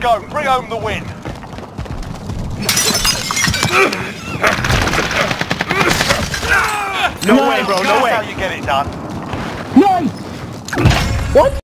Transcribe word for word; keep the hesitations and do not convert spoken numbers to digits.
go. Bring home the win. No way, bro, no way. That's how you get it done. Nice! What?